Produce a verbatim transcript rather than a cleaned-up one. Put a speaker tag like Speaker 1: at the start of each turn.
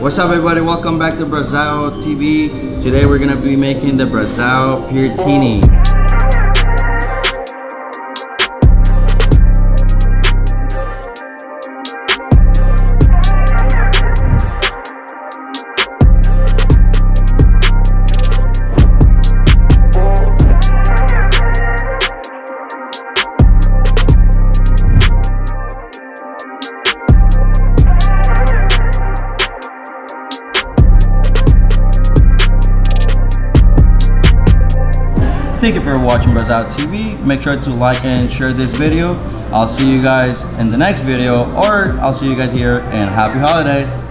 Speaker 1: What's up, everybody? Welcome back to Brasão T V. Today we're gonna be making the Brasão Peartini. Thank you for watching Brasão T V. Make sure to like and share this video. I'll see you guys in the next video, or I'll see you guys here, and happy holidays.